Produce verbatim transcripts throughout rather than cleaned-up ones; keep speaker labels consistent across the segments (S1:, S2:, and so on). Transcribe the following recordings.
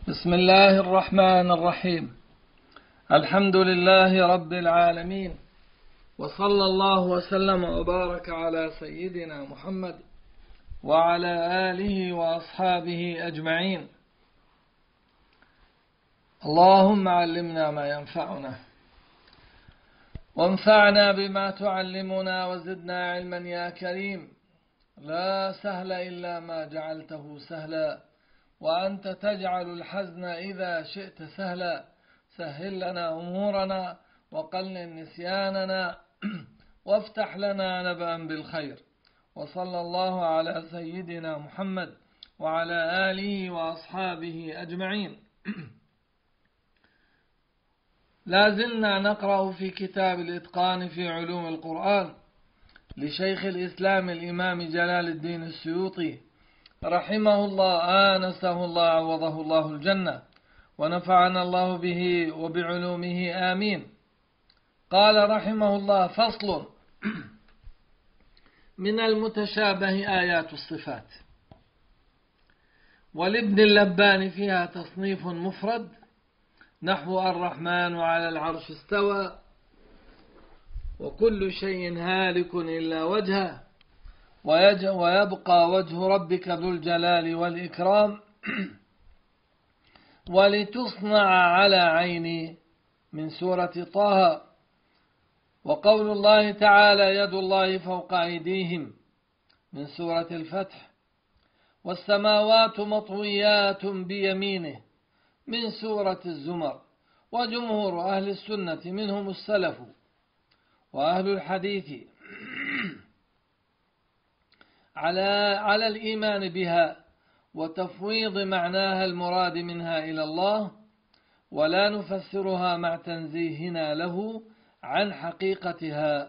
S1: بسم الله الرحمن الرحيم. الحمد لله رب العالمين، وصلى الله وسلم وبارك على سيدنا محمد وعلى آله وأصحابه أجمعين. اللهم علمنا ما ينفعنا وانفعنا بما تعلمنا وزدنا علما يا كريم. لا سهل إلا ما جعلته سهلا، وأنت تجعل الحزن إذا شئت سهلا. سهل لنا أمورنا وقلل نسياننا وافتح لنا نبأ بالخير. وصلى الله على سيدنا محمد وعلى آله وأصحابه أجمعين. لازلنا نقرأ في كتاب الإتقان في علوم القرآن لشيخ الإسلام الإمام جلال الدين السيوطي رحمه الله، آنسه الله عوضه الله الجنة، ونفعنا الله به وبعلومه آمين. قال رحمه الله: فصل: من المتشابه آيات الصفات. ولابن اللبان فيها تصنيف مفرد نحو الرحمن على العرش استوى، وكل شيء هالك إلا وجهه، ويبقى وجه ربك ذو الجلال والإكرام، ولتصنع على عيني من سورة طه، وقول الله تعالى: يد الله فوق أيديهم من سورة الفتح، والسماوات مطويات بيمينه من سورة الزمر. وجمهور أهل السنة منهم السلف وأهل الحديث على على الإيمان بها وتفويض معناها المراد منها إلى الله، ولا نفسرها مع تنزيهنا له عن حقيقتها.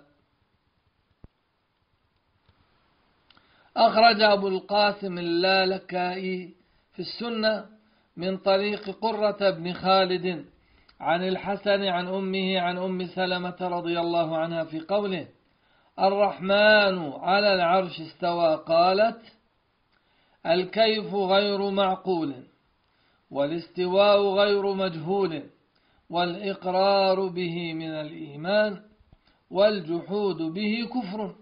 S1: أخرج أبو القاسم اللالكائي في السنة من طريق قرة بن خالد عن الحسن عن أمه عن أم سلمة رضي الله عنها في قوله: الرحمن على العرش استوى، قالت: الكيف غير معقول، والاستواء غير مجهول، والإقرار به من الإيمان، والجحود به كفر.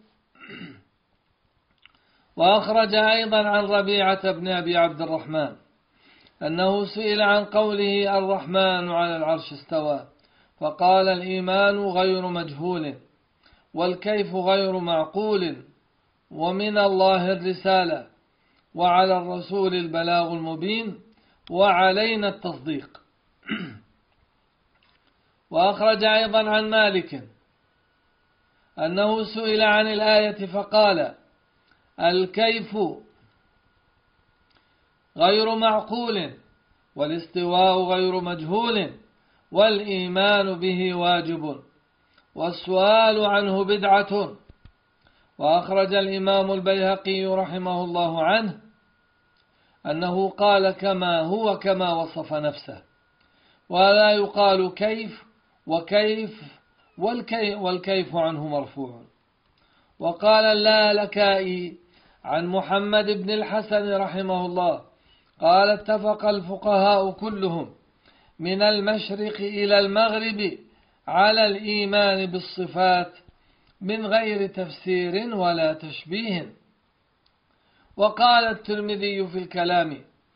S1: وأخرج أيضا عن ربيعة بن أبي عبد الرحمن أنه سئل عن قوله الرحمن على العرش استوى، فقال: الإيمان غير مجهول، والكيف غير معقول، ومن الله الرسالة، وعلى الرسول البلاغ المبين، وعلينا التصديق. وأخرج أيضا عن مالك أنه سئل عن الآية فقال: الكيف غير معقول، والاستواء غير مجهول، والإيمان به واجب، والسؤال عنه بدعة. وأخرج الإمام البيهقي رحمه الله عنه أنه قال كما هو كما وصف نفسه، ولا يقال كيف وكيف والكيف, والكيف عنه مرفوع. وقال اللالكائي عن محمد بن الحسن رحمه الله قال: اتفق الفقهاء كلهم من المشرق إلى المغرب على الإيمان بالصفات من غير تفسير ولا تشبيه. وقال الترمذي في الكلام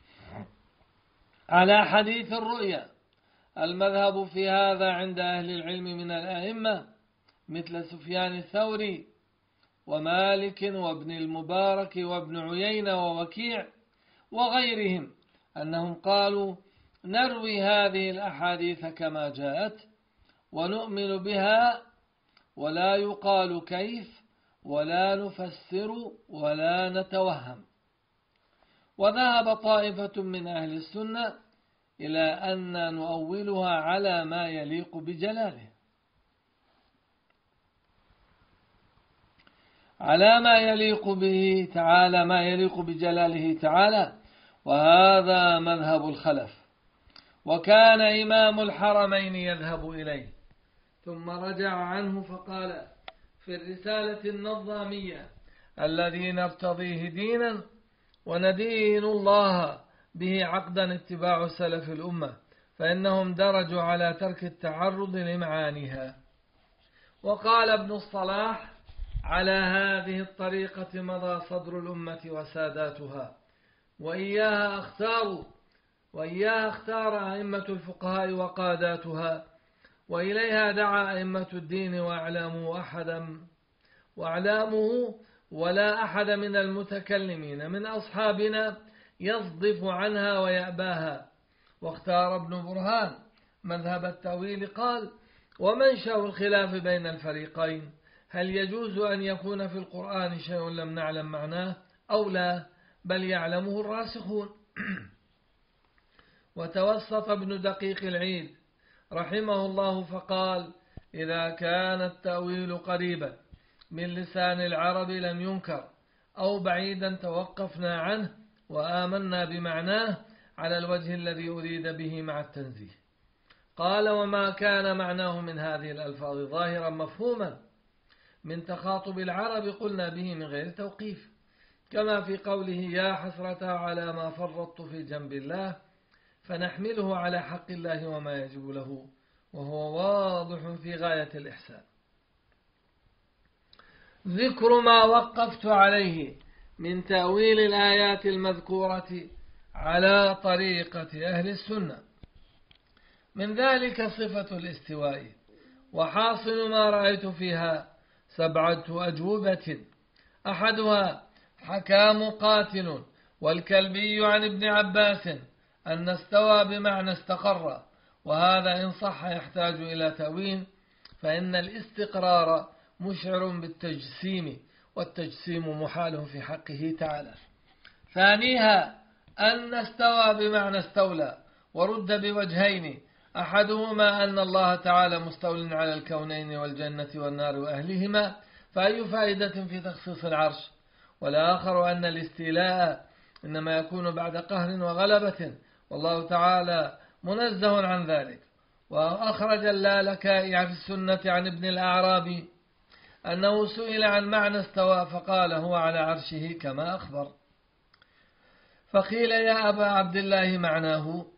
S1: على حديث الرؤيا: المذهب في هذا عند أهل العلم من الأئمة مثل سفيان الثوري ومالك وابن المبارك وابن عيينة ووكيع وغيرهم أنهم قالوا: نروي هذه الأحاديث كما جاءت ونؤمن بها، ولا يقال كيف، ولا نفسر ولا نتوهم. وذهب طائفة من أهل السنة إلى أن نؤولها على ما يليق بجلاله، على ما يليق به تعالى، ما يليق بجلاله تعالى، وهذا مذهب الخلف. وكان إمام الحرمين يذهب إليه، ثم رجع عنه فقال في الرسالة النظامية: الذي نرتضيه دينا وندين الله به عقدا اتباع سلف الأمة، فإنهم درجوا على ترك التعرض لمعانيها. وقال ابن الصلاح: على هذه الطريقة مضى صدر الأمة وساداتها، وإياها اختاروا وإياها اختار أئمة الفقهاء وقاداتها، وإليها دعا أئمة الدين وأعلامه أحدا وأعلامه ولا أحد من المتكلمين من أصحابنا يصدف عنها ويأباها. واختار ابن برهان مذهب التأويل، قال: ومنشأ الخلاف بين الفريقين هل يجوز أن يكون في القرآن شيء لم نعلم معناه أو لا، بل يعلمه الراسخون. وتوسط ابن دقيق العيد رحمه الله فقال: إذا كان التأويل قريبا من لسان العرب لم ينكر، أو بعيدا توقفنا عنه وآمنا بمعناه على الوجه الذي أريد به مع التنزيه. قال: وما كان معناه من هذه الألفاظ ظاهرا مفهوما من تخاطب العرب قلنا به من غير توقيف، كما في قوله: يا حسرة على ما فرطت في جنب الله، فنحمله على حق الله وما يجب له، وهو واضح في غاية الإحسان. ذكر ما وقفت عليه من تأويل الآيات المذكورة على طريقة أهل السنة، من ذلك صفة الاستواء، وحاصل ما رأيت فيها سبعة أجوبة. أحدها: حكى مقاتل والكلبي عن ابن عباس أن استوى بمعنى استقر، وهذا إن صح يحتاج إلى تأويل، فإن الاستقرار مشعر بالتجسيم، والتجسيم محال في حقه تعالى. ثانيها: أن استوى بمعنى استولى، ورد بوجهين: أحدهما أن الله تعالى مستول على الكونين والجنة والنار وأهلهما، فأي فائدة في تخصيص العرش؟ والآخر أن الاستيلاء إنما يكون بعد قهر وغلبة، والله تعالى منزه عن ذلك. وأخرج اللالكائي في السنة عن ابن الأعرابي أنه سئل عن معنى استوى فقال: هو على عرشه كما أخبر. فقيل: يا أبا عبد الله معناه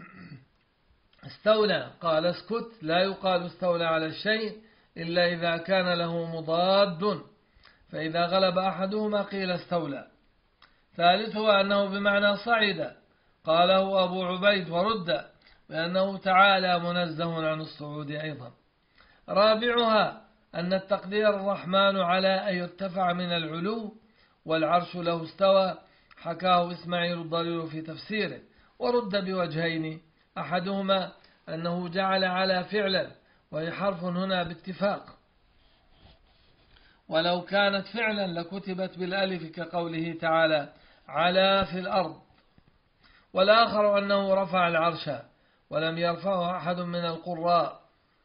S1: استولى؟ قال: اسكت، لا يقال استولى على الشيء إلا إذا كان له مضاد، فإذا غلب أحدهما قيل استولى. ثالثها أنه بمعنى صعد، قاله أبو عبيد، ورد بأنه تعالى منزه عن الصعود أيضا. رابعها أن التقدير الرحمن على أن يرتفع من العلو، والعرش له استوى، حكاه إسماعيل الضرير في تفسيره، ورد بوجهين: أحدهما أنه جعل على فعلا، وهي حرف هنا باتفاق، ولو كانت فعلا لكتبت بالألف كقوله تعالى: على في الأرض. والآخر أنه رفع العرش، ولم يرفعه أحد من القراء.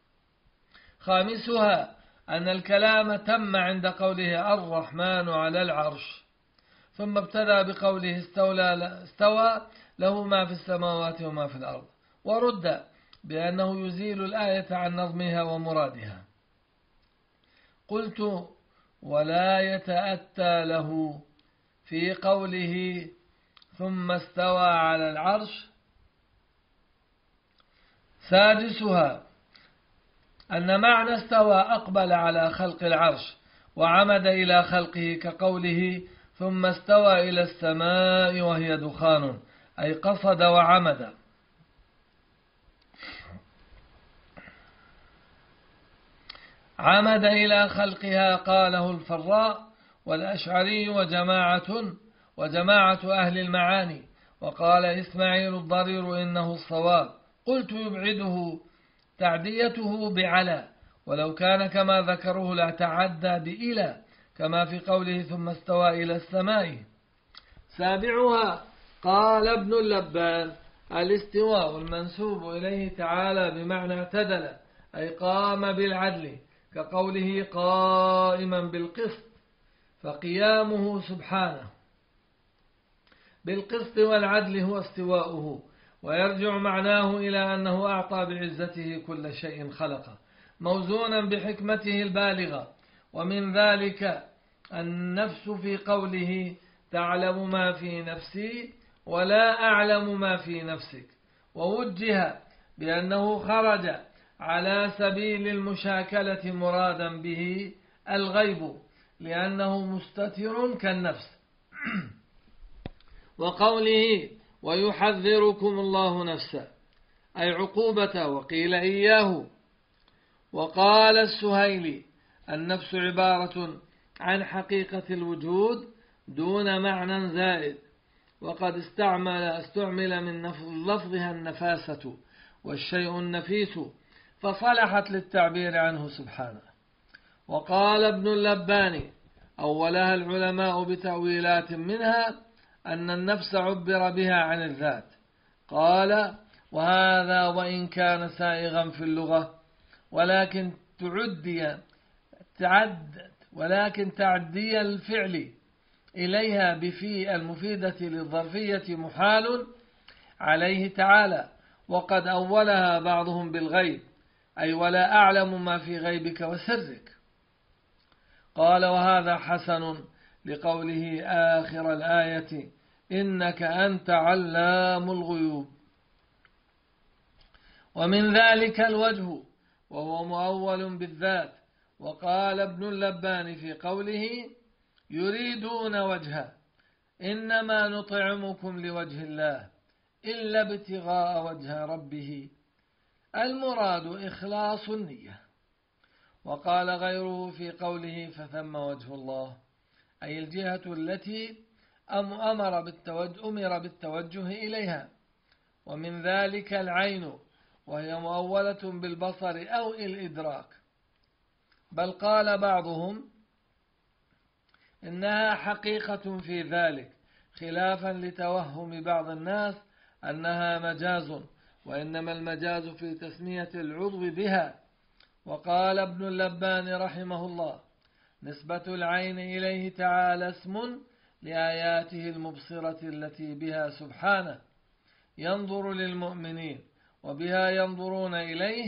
S1: خامسها أن الكلام تم عند قوله الرحمن على العرش، ثم ابتدأ بقوله استولى استوى له ما في السماوات وما في الأرض، ورد بأنه يزيل الآية عن نظمها ومرادها. قلت: ولا يتأتى له في قوله ثم استوى على العرش. سادسها أن معنى استوى أقبل على خلق العرش وعمد إلى خلقه، كقوله ثم استوى إلى السماء وهي دخان، أي قصد وعمد. عمد إلى خلقها قاله الفراء والأشعري وجماعة وجماعة أهل المعاني، وقال إسماعيل الضرير إنه الصواب. قلت: يبعده تعديته بعلى، ولو كان كما ذكروه لاعتعدى بإلى، كما في قوله ثم استوى إلى السماء. سابعها قال ابن اللبان: الاستواء المنسوب إليه تعالى بمعنى اعتدل، أي قام بالعدل، كقوله قائما بالقسط، فقيامه سبحانه بالقسط والعدل هو استواؤه. ويرجع معناه إلى أنه أعطى بعزته كل شيء خلقه، موزونا بحكمته البالغة. ومن ذلك النفس في قوله تعلم ما في نفسي ولا أعلم ما في نفسك، ووجه بأنه خرج على سبيل المشاكلة مرادا به الغيب لأنه مستتر كالنفس. وقوله ويحذركم الله نفسه أي عقوبة، وقيل إياه. وقال السهيلي النفس عبارة عن حقيقة الوجود دون معنى زائد، وقد استعمل استعمل من لفظها النفاسة والشيء النفيس فصلحت للتعبير عنه سبحانه. وقال ابن اللباني أولها العلماء بتأويلات منها أن النفس عبر بها عن الذات. قال وهذا وإن كان سائغا في اللغة ولكن تعدي تعد ولكن تعدي الفعل إليها بفي المفيدة للظرفية محال عليه تعالى. وقد أولها بعضهم بالغيب أي ولا أعلم ما في غيبك وسرك. قال وهذا حسن لقوله آخر الآية إنك أنت علام الغيوب. ومن ذلك الوجه وهو مؤول بالذات. وقال ابن اللبان في قوله يريدون وجهه إنما نطعمكم لوجه الله إلا ابتغاء وجه ربه، المراد إخلاص النية. وقال غيره في قوله فثم وجه الله أي الجهة التي أمر بالتوجه, أمر بالتوجه إليها. ومن ذلك العين وهي مؤولة بالبصر أو الإدراك، بل قال بعضهم إنها حقيقة في ذلك خلافا لتوهم بعض الناس أنها مجاز، وإنما المجاز في تسمية العضو بها. وقال ابن اللبان رحمه الله نسبة العين إليه تعالى اسم لآياته المبصرة التي بها سبحانه ينظر للمؤمنين وبها ينظرون إليه.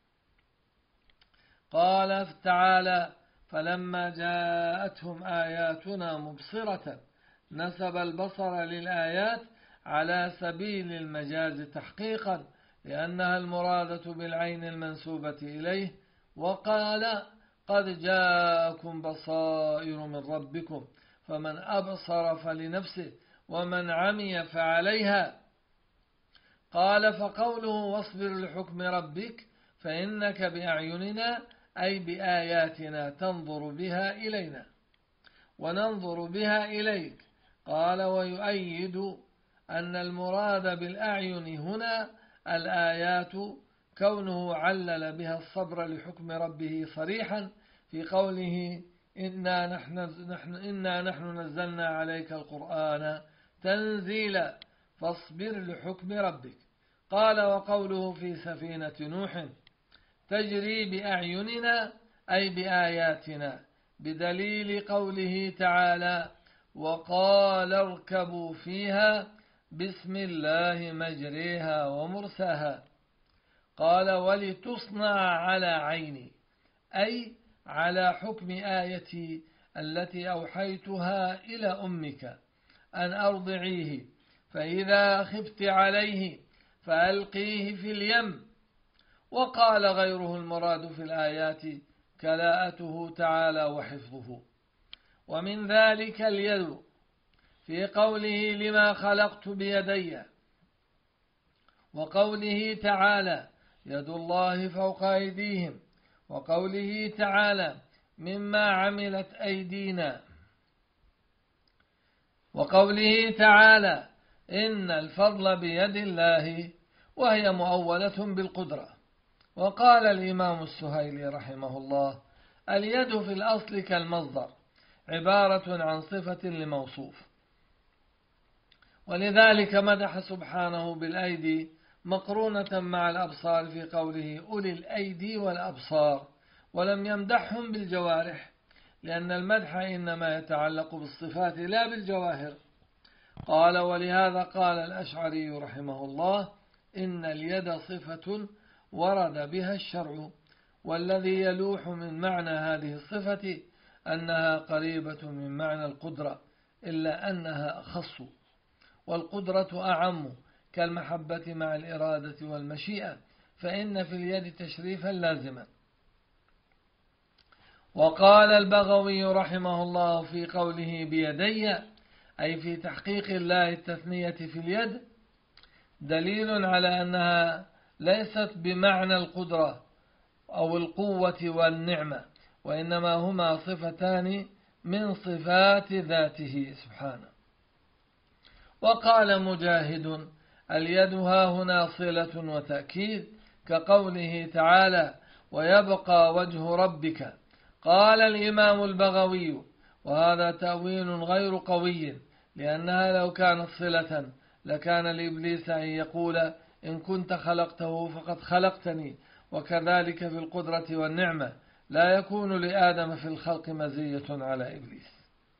S1: قال تعالى فلما جاءتهم آياتنا مبصرة نسب البصر للآيات على سبيل المجاز تحقيقا لأنها المرادة بالعين المنسوبة إليه. وقال قد جاءكم بصائر من ربكم فمن أبصر فلنفسه ومن عمي فعليها. قال فقوله واصبر لحكم ربك فإنك بأعيننا أي بآياتنا تنظر بها إلينا وننظر بها إليك. قال ويؤيد أن المراد بالأعين هنا الآيات كونه علل بها الصبر لحكم ربه صريحا في قوله إنا نحن, نحن, إنا نحن نزلنا عليك القرآن تنزيلا فاصبر لحكم ربك. قال وقوله في سفينة نوح تجري بأعيننا أي بآياتنا بدليل قوله تعالى وقال اركبوا فيها بسم الله مجريها ومرساها. قال ولتصنع على عيني أي على حكم آيتي التي أوحيتها إلى أمك أن أرضعيه فإذا خفت عليه فألقيه في اليم. وقال غيره المراد في الآيات كلاءته تعالى وحفظه. ومن ذلك اليد في قوله لما خلقت بيدي، وقوله تعالى يد الله فوق أيديهم، وقوله تعالى مما عملت أيدينا، وقوله تعالى إن الفضل بيد الله وهي مؤولة بالقدرة. وقال الإمام السهيلي رحمه الله اليد في الأصل كالمصدر عبارة عن صفة لموصوف، ولذلك مدح سبحانه بالأيدي مقرونة مع الأبصار في قوله أولي الأيدي والأبصار، ولم يمدحهم بالجوارح لأن المدح إنما يتعلق بالصفات لا بالجواهر. قال ولهذا قال الأشعري رحمه الله إن اليد صفة ورد بها الشرع، والذي يلوح من معنى هذه الصفة أنها قريبة من معنى القدرة إلا أنها أخص. والقدرة أعم كالمحبة مع الإرادة والمشيئة، فإن في اليد تشريفا لازما. وقال البغوي رحمه الله في قوله بيدي، أي في تحقيق الله التثنية في اليد، دليل على أنها ليست بمعنى القدرة أو القوة والنعمة، وإنما هما صفتان من صفات ذاته سبحانه. وقال مجاهد اليد هاهنا صلة وتأكيد، كقوله تعالى ويبقى وجه ربك. قال الإمام البغوي وهذا تأويل غير قوي، لأنها لو كانت صلة لكان لإبليس أن يقول إن كنت خلقته فقد خلقتني، وكذلك في القدرة والنعمة لا يكون لآدم في الخلق مزية على إبليس.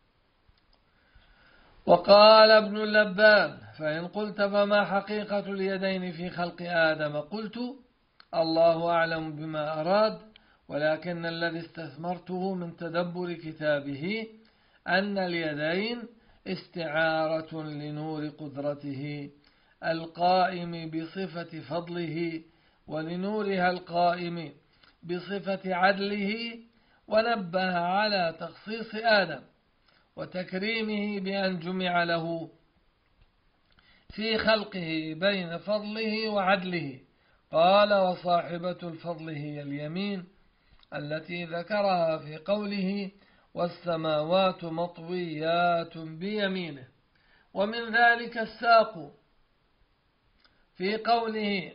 S1: وقال ابن اللبان فإن قلت فما حقيقة اليدين في خلق آدم؟ قلت الله أعلم بما أراد، ولكن الذي استثمرته من تدبر كتابه أن اليدين استعارة لنور قدرته القائم بصفة فضله، ولنورها القائم بصفة عدله، ونبه على تخصيص آدم وتكريمه بأن جمع له في خلقه بين فضله وعدله. قال وصاحبة الفضل هي اليمين التي ذكرها في قوله والسماوات مطويات بيمينه، ومن ذلك الساق في قوله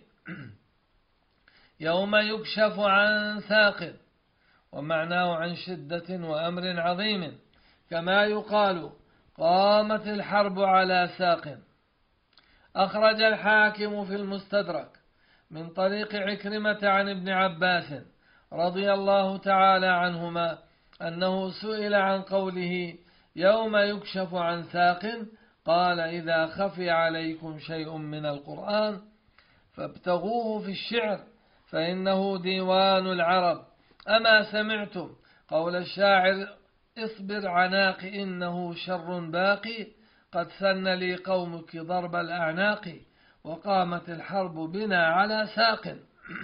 S1: يوم يكشف عن ساق، ومعناه عن شدة وأمر عظيم، كما يقال قامت الحرب على ساق. أخرج الحاكم في المستدرك من طريق عكرمة عن ابن عباس رضي الله تعالى عنهما أنه سئل عن قوله يوم يكشف عن ساق، قال إذا خفي عليكم شيء من القرآن فابتغوه في الشعر فإنه ديوان العرب. أما سمعتم قول الشاعر اصبر عناق إنه شر باقي، قد سن لي قومك ضرب الأعناق، وقامت الحرب بنا على ساق.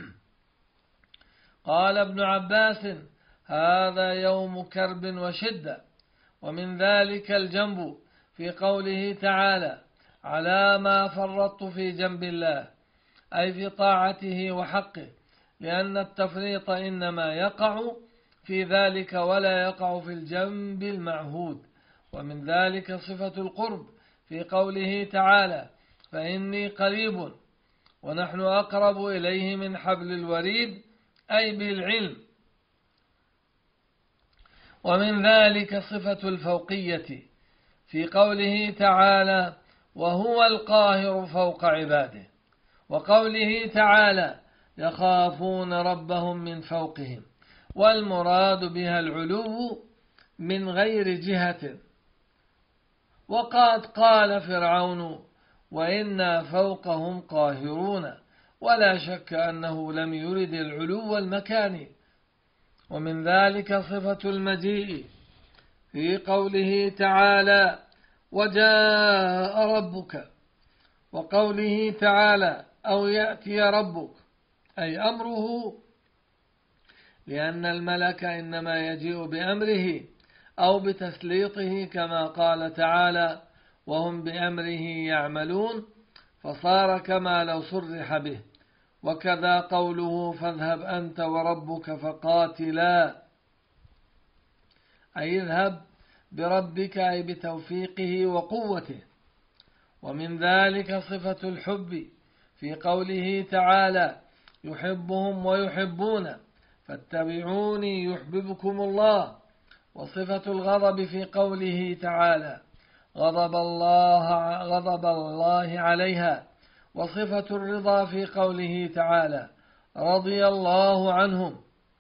S1: قال ابن عباس هذا يوم كرب وشدة. ومن ذلك الجنب في قوله تعالى على ما فرطت في جنب الله، أي في طاعته وحقه، لأن التفريط إنما يقع في ذلك ولا يقع في الجنب المعهود. ومن ذلك صفة القرب في قوله تعالى فإني قريب ونحن أقرب إليه من حبل الوريد، أي بالعلم. ومن ذلك صفة الفوقية في قوله تعالى وهو القاهر فوق عباده، وقوله تعالى يخافون ربهم من فوقهم، والمراد بها العلو من غير جهة. وقد قال فرعون وإنا فوقهم قاهرون، ولا شك أنه لم يرد العلو المكاني. ومن ذلك صفة المجيء في قوله تعالى وجاء ربك، وقوله تعالى أو يأتي ربك، أي أمره، لأن الملك إنما يجيء بأمره أو بتسليطه، كما قال تعالى وهم بأمره يعملون، فصار كما لو صرح به. وكذا قوله فاذهب أنت وربك فقاتلا، أي اذهب بربك، أي بتوفيقه وقوته. ومن ذلك صفة الحب في قوله تعالى يحبهم ويحبون فاتبعوني يحببكم الله. وصفة الغضب في قوله تعالى غضب الله, غضب الله عليها. وصفة الرضا في قوله تعالى رضي الله عنهم.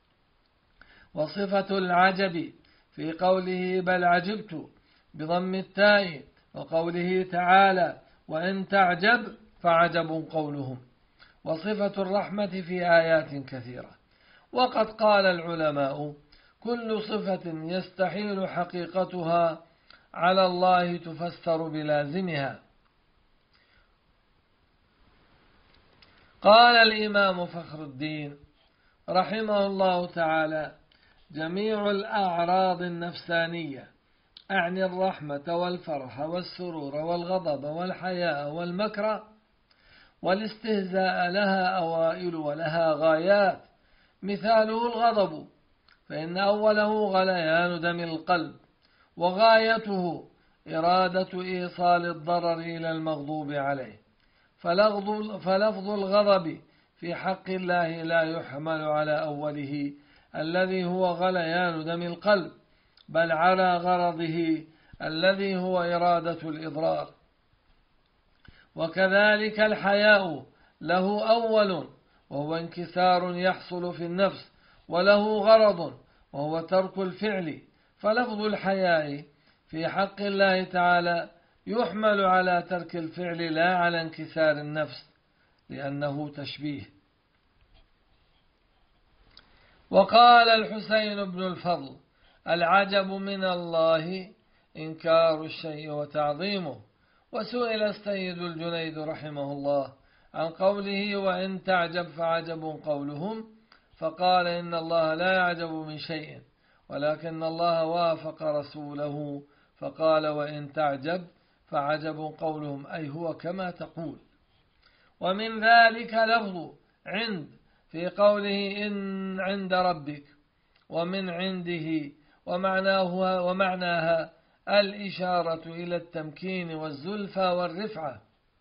S1: وصفة العجب في قوله بل عجبت بضم التاء، وقوله تعالى وإن تعجب فعجب قولهم. وصفة الرحمة في آيات كثيرة. وقد قال العلماء كل صفة يستحيل حقيقتها على الله تفسر بلازمها، قال الإمام فخر الدين رحمه الله تعالى: جميع الأعراض النفسانية، أعني الرحمة والفرح والسرور والغضب والحياء والمكر والاستهزاء، لها أوائل ولها غايات. مثاله الغضب، فإن أوله غليان دم القلب، وغايته إرادة إيصال الضرر إلى المغضوب عليه. فلفظ الغضب في حق الله لا يحمل على أوله الذي هو غليان دم القلب، بل على غرضه الذي هو إرادة الإضرار. وكذلك الحياء له أول وهو انكسار يحصل في النفس، وله غرض وهو ترك الفعل. فلفظ الحياء في حق الله تعالى يحمل على ترك الفعل لا على انكسار النفس، لأنه تشبيه. وقال الحسين بن الفضل: العجب من الله إنكار الشيء وتعظيمه. وسئل السيد الجنيد رحمه الله عن قوله: وإن تعجب فعجب قولهم، فقال: إن الله لا يعجب من شيء، ولكن الله وافق رسوله فقال: وإن تعجب فعجب قولهم، أي هو كما تقول. ومن ذلك لفظ عند في قوله: إن عند ربك، ومن عنده، ومعناها, ومعناها الإشارة إلى التمكين والزلفى والرفعة.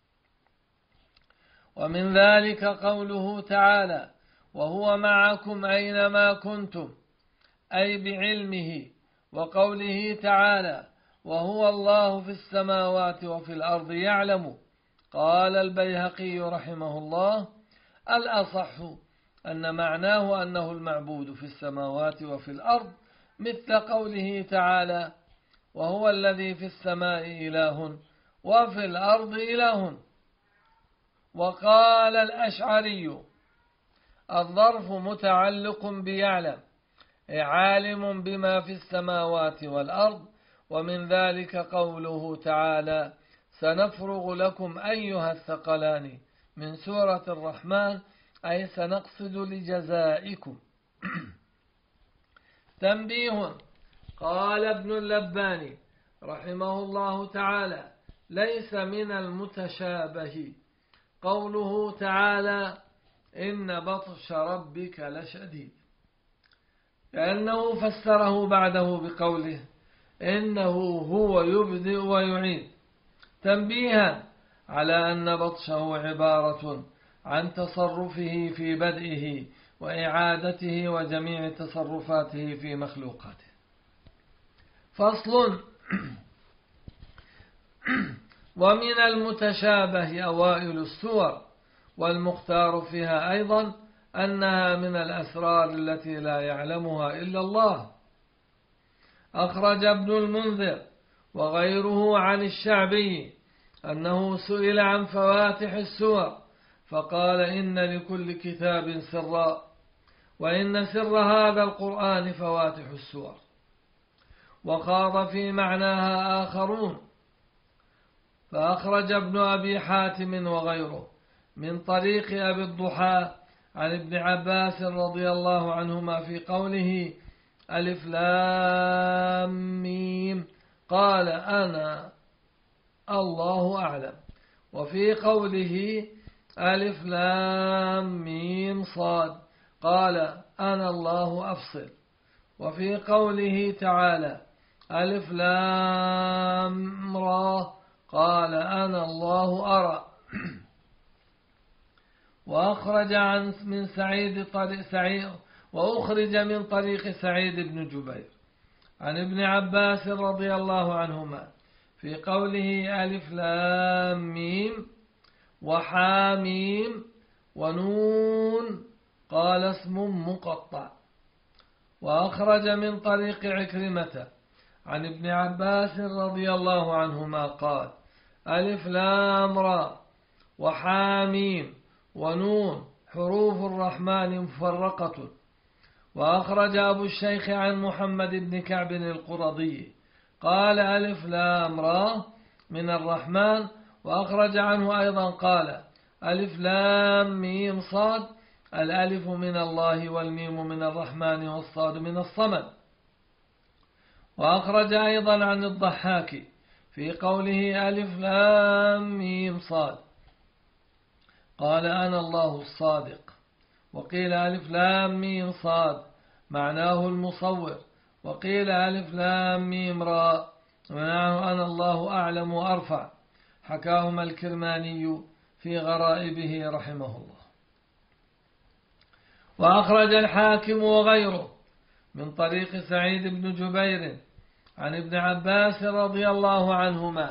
S1: ومن ذلك قوله تعالى: وهو معكم أينما كنتم، أي بعلمه. وقوله تعالى: وهو الله في السماوات وفي الأرض يعلم. قال البيهقي رحمه الله: الأصح أن معناه أنه المعبود في السماوات وفي الأرض، مثل قوله تعالى: وهو الذي في السماء إله وفي الأرض إله. وقال الأشعري: الظرف متعلق بيعلم، عالم بما في السماوات والأرض. ومن ذلك قوله تعالى: سنفرغ لكم أيها الثقلان، من سورة الرحمن، أي سنقصد لجزائكم. تنبيه. قال ابن اللباني رحمه الله تعالى: ليس من المتشابه قوله تعالى: إن بطش ربك لشديد، لأنه فسره بعده بقوله: إنه هو يبدئ ويعيد، تنبيها على أن بطشه عبارة عن تصرفه في بدئه وإعادته وجميع تصرفاته في مخلوقاته. فصل. ومن المتشابه أوائل السور، والمختار فيها أيضا أنها من الأسرار التي لا يعلمها إلا الله. أخرج ابن المنذر وغيره عن الشعبي أنه سئل عن فواتح السور، فقال: إن لكل كتاب سرا، وإن سر هذا القرآن فواتح السور. وخاض في معناها آخرون، فأخرج ابن أبي حاتم وغيره من طريق أبي الضحى عن ابن عباس رضي الله عنهما في قوله: ألف لام ميم، قال: أنا الله أعلم. وفي قوله: ألف لام ميم صاد، قال: أنا الله أفصل. وفي قوله تعالى: ألف لام را، قال: أنا الله أرى. وأخرج عن من سعيد طريق سعيد وأخرج من طريق سعيد بن جبير عن ابن عباس رضي الله عنهما في قوله: ألف لام ميم وحاميم ونون، قال: اسم مقطع. وأخرج من طريق عكرمة عن ابن عباس رضي الله عنهما قال: ألف لام را وحاميم ونون حروف الرحمن مفرقة. وأخرج أبو الشيخ عن محمد بن كعب القرظي قال: ألف لام را من الرحمن. وأخرج عنه أيضا قال: ألف لام ميم صاد، الألف من الله والميم من الرحمن والصاد من الصمد. وأخرج أيضا عن الضحاك في قوله ألف لام ميم صاد قال أنا الله الصادق. وقيل ألف لام ميم صاد معناه المصور، وقيل ألف لام ميم راء معناه أنا الله أعلم وأرفع. حكاهما الكرماني في غرائبه رحمه الله. وأخرج الحاكم وغيره من طريق سعيد بن جبير عن ابن عباس رضي الله عنهما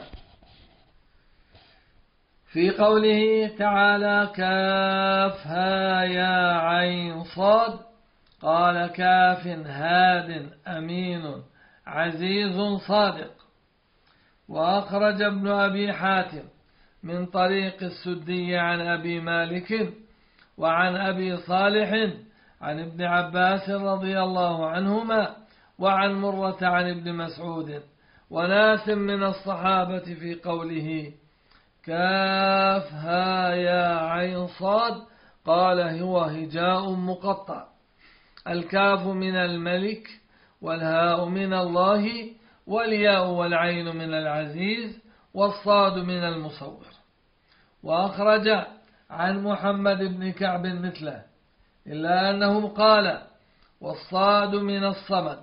S1: في قوله تعالى كافها يا عين صاد قال كاف هاد أمين عزيز صادق. وأخرج ابن أبي حاتم من طريق السدي عن أبي مالك وعن أبي صالح عن ابن عباس رضي الله عنهما وعن مرة عن ابن مسعود وناس من الصحابة في قوله كاف ها يا عين صاد قال هو هجاء مقطع، الكاف من الملك والهاء من الله والياء والعين من العزيز والصاد من المصور. وأخرج عن محمد بن كعب مثله إلا أنه قال والصاد من الصمد.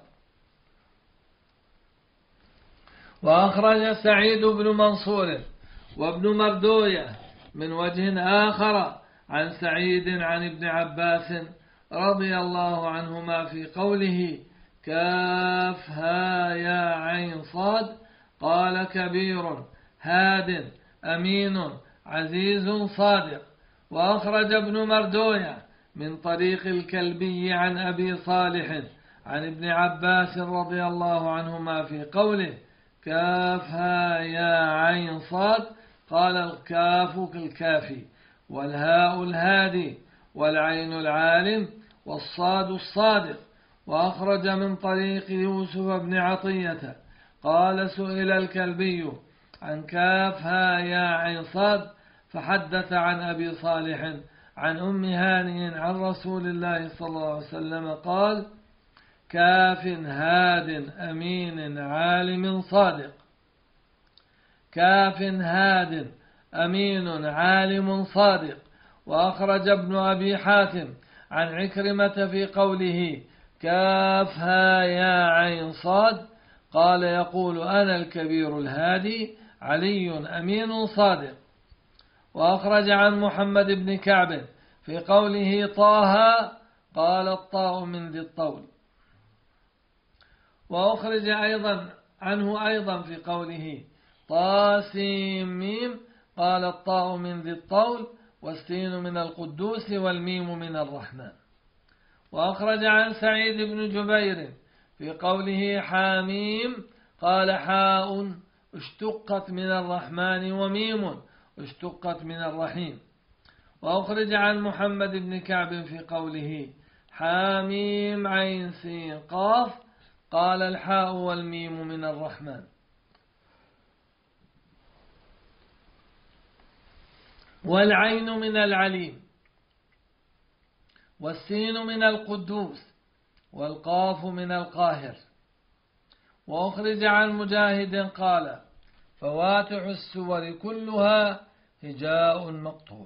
S1: وأخرج سعيد بن منصور وابن مردوية من وجه آخر عن سعيد عن ابن عباس رضي الله عنهما في قوله كاف ها يا عين صاد قال كبير هاد أمين عزيز صادق. وأخرج ابن مردوية من طريق الكلبي عن أبي صالح عن ابن عباس رضي الله عنهما في قوله كاف ها يا عين صاد قال الكاف كالكافي والهاء الهادي والعين العالم والصاد الصادق. وأخرج من طريق يوسف بن عطية قال سئل الكلبي عن كاف ها يا عين صاد فحدث عن أبي صالح عن أم هانئ عن رسول الله صلى الله عليه وسلم قال كاف هاد أمين عالم صادق. كاف هاد أمين عالم صادق. وأخرج ابن أبي حاتم عن عكرمة في قوله كاف ها يا عين صاد قال يقول أنا الكبير الهادي علي أمين صادق. وأخرج عن محمد بن كعب في قوله طه قال الطاء من ذي الطول. وأخرج أيضا عنه أيضا في قوله طاسيم ميم قال الطاء من ذي الطول والسين من القدوس والميم من الرحمن. وأخرج عن سعيد بن جبير في قوله حاميم قال حاء اشتقت من الرحمن وميم اشتقت من الرحيم. وأخرج عن محمد بن كعب في قوله حاميم عين سين قاف قال الحاء والميم من الرحمن. والعين من العليم والسين من القدوس والقاف من القاهر. وأخرج عن مجاهد قال فواتح السور كلها هجاء مقطوع.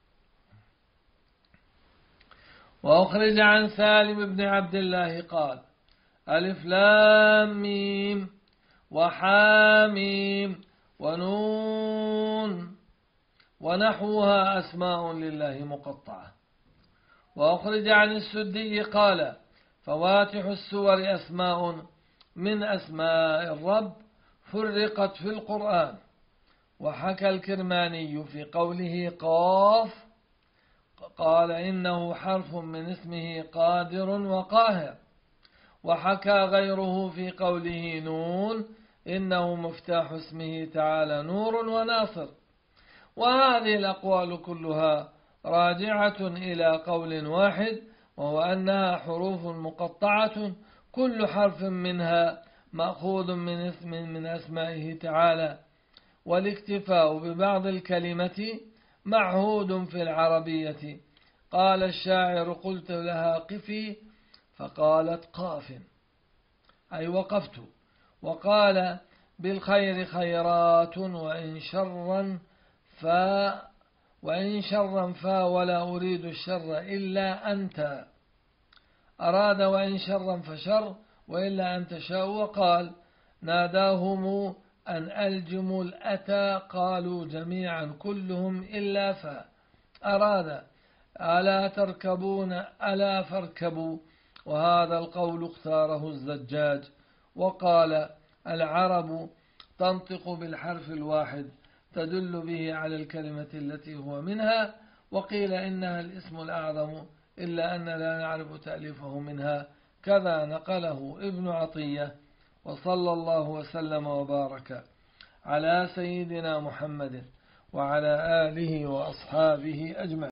S1: وأخرج عن سالم بن عبد الله قال ألف لام ميم وحاميم ونون ونحوها أسماء لله مقطعة. وأخرج عن السدي قال فواتح السور أسماء من أسماء الرب فرقت في القرآن. وحكى الكرماني في قوله قاف قال إنه حرف من اسمه قادر وقاهر. وحكى غيره في قوله نون إنه مفتاح اسمه تعالى نور وناصر. وهذه الأقوال كلها راجعة إلى قول واحد وهو أنها حروف مقطعة كل حرف منها مأخوذ من اسم من أسمائه تعالى. والاكتفاء ببعض الكلمة معهود في العربية. قال الشاعر: قلت لها قفي فقالت قاف، أي وقفت. وقال: بالخير خيرات وإن شرا فا وإن شرا فا ولا أريد الشر إلا أنت. أراد وإن شرا فشر وإلا أن تشاء. وقال: ناداهم أن ألجموا الأتى قالوا جميعا كلهم إلا فا. أراد: ألا تركبون ألا فاركبوا. وهذا القول اختاره الزجاج. وقال: العرب تنطق بالحرف الواحد تدل به على الكلمة التي هو منها، وقيل إنها الاسم الأعظم إلا أن لا نعرف تأليفه منها. كذا نقله ابن عطية. وصلى الله وسلم وبارك على سيدنا محمد وعلى آله وأصحابه أجمعين.